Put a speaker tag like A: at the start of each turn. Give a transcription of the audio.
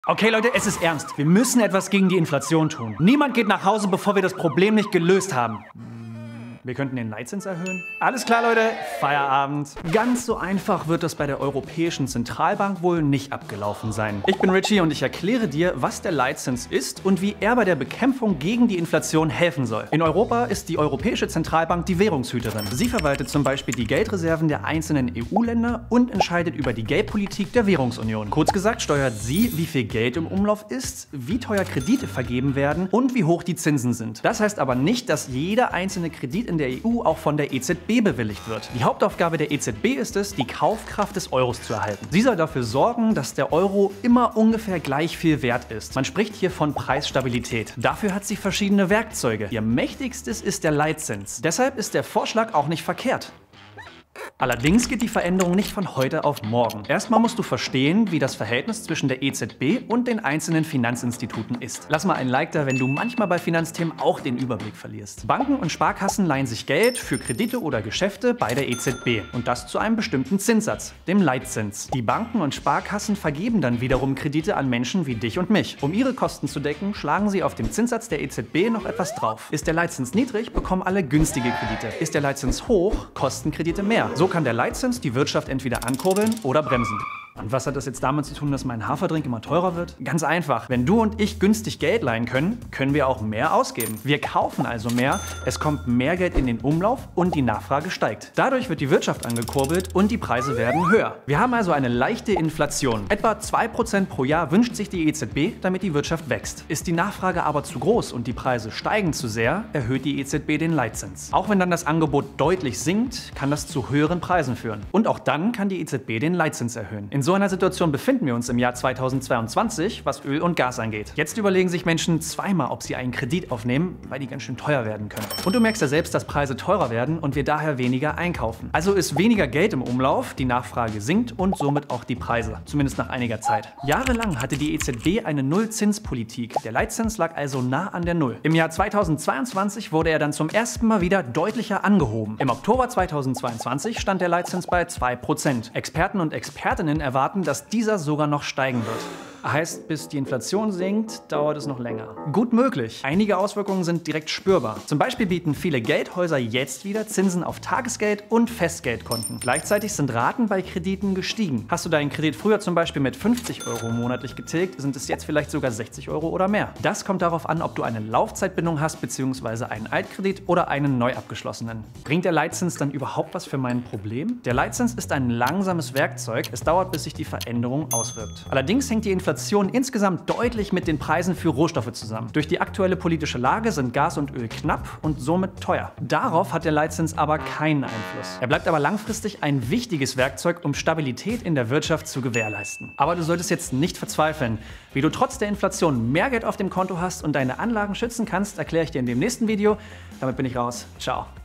A: Okay Leute, es ist ernst. Wir müssen etwas gegen die Inflation tun. Niemand geht nach Hause, bevor wir das Problem nicht gelöst haben. Wir könnten den Leitzins erhöhen. Alles klar, Leute, Feierabend. Ganz so einfach wird das bei der Europäischen Zentralbank wohl nicht abgelaufen sein. Ich bin Richie und ich erkläre dir, was der Leitzins ist und wie er bei der Bekämpfung gegen die Inflation helfen soll. In Europa ist die Europäische Zentralbank die Währungshüterin. Sie verwaltet zum Beispiel die Geldreserven der einzelnen EU-Länder und entscheidet über die Geldpolitik der Währungsunion. Kurz gesagt steuert sie, wie viel Geld im Umlauf ist, wie teuer Kredite vergeben werden und wie hoch die Zinsen sind. Das heißt aber nicht, dass jeder einzelne Kredit in der EU auch von der EZB bewilligt wird. Die Hauptaufgabe der EZB ist es, die Kaufkraft des Euros zu erhalten. Sie soll dafür sorgen, dass der Euro immer ungefähr gleich viel wert ist. Man spricht hier von Preisstabilität. Dafür hat sie verschiedene Werkzeuge. Ihr mächtigstes ist der Leitzins. Deshalb ist der Vorschlag auch nicht verkehrt. Allerdings geht die Veränderung nicht von heute auf morgen. Erstmal musst du verstehen, wie das Verhältnis zwischen der EZB und den einzelnen Finanzinstituten ist. Lass mal ein Like da, wenn du manchmal bei Finanzthemen auch den Überblick verlierst. Banken und Sparkassen leihen sich Geld für Kredite oder Geschäfte bei der EZB. Und das zu einem bestimmten Zinssatz, dem Leitzins. Die Banken und Sparkassen vergeben dann wiederum Kredite an Menschen wie dich und mich. Um ihre Kosten zu decken, schlagen sie auf dem Zinssatz der EZB noch etwas drauf. Ist der Leitzins niedrig, bekommen alle günstige Kredite. Ist der Leitzins hoch, kosten Kredite mehr. So kann der Leitzins die Wirtschaft entweder ankurbeln oder bremsen. Und was hat das jetzt damit zu tun, dass mein Haferdrink immer teurer wird? Ganz einfach. Wenn du und ich günstig Geld leihen können, können wir auch mehr ausgeben. Wir kaufen also mehr, es kommt mehr Geld in den Umlauf und die Nachfrage steigt. Dadurch wird die Wirtschaft angekurbelt und die Preise werden höher. Wir haben also eine leichte Inflation. Etwa 2% pro Jahr wünscht sich die EZB, damit die Wirtschaft wächst. Ist die Nachfrage aber zu groß und die Preise steigen zu sehr, erhöht die EZB den Leitzins. Auch wenn dann das Angebot deutlich sinkt, kann das zu höheren Preisen führen. Und auch dann kann die EZB den Leitzins erhöhen. In so einer Situation befinden wir uns im Jahr 2022, was Öl und Gas angeht. Jetzt überlegen sich Menschen zweimal, ob sie einen Kredit aufnehmen, weil die ganz schön teuer werden können. Und du merkst ja selbst, dass Preise teurer werden und wir daher weniger einkaufen. Also ist weniger Geld im Umlauf, die Nachfrage sinkt und somit auch die Preise. Zumindest nach einiger Zeit. Jahrelang hatte die EZB eine Nullzinspolitik. Der Leitzins lag also nah an der Null. Im Jahr 2022 wurde er dann zum ersten Mal wieder deutlicher angehoben. Im Oktober 2022 stand der Leitzins bei 2%. Experten und Expertinnen erwarten, dass dieser sogar noch steigen wird. Heißt, bis die Inflation sinkt, dauert es noch länger. Gut möglich. Einige Auswirkungen sind direkt spürbar. Zum Beispiel bieten viele Geldhäuser jetzt wieder Zinsen auf Tagesgeld und Festgeldkonten. Gleichzeitig sind Raten bei Krediten gestiegen. Hast du deinen Kredit früher zum Beispiel mit 50 € monatlich getilgt, sind es jetzt vielleicht sogar 60 € oder mehr. Das kommt darauf an, ob du eine Laufzeitbindung hast bzw. einen Altkredit oder einen neu abgeschlossenen. Bringt der Leitzins dann überhaupt was für mein Problem? Der Leitzins ist ein langsames Werkzeug. Es dauert, bis sich die Veränderung auswirkt. Allerdings hängt die Inflation insgesamt deutlich mit den Preisen für Rohstoffe zusammen. Durch die aktuelle politische Lage sind Gas und Öl knapp und somit teuer. Darauf hat der Leitzins aber keinen Einfluss. Er bleibt aber langfristig ein wichtiges Werkzeug, um Stabilität in der Wirtschaft zu gewährleisten. Aber du solltest jetzt nicht verzweifeln. Wie du trotz der Inflation mehr Geld auf dem Konto hast und deine Anlagen schützen kannst, erkläre ich dir in dem nächsten Video. Damit bin ich raus. Ciao.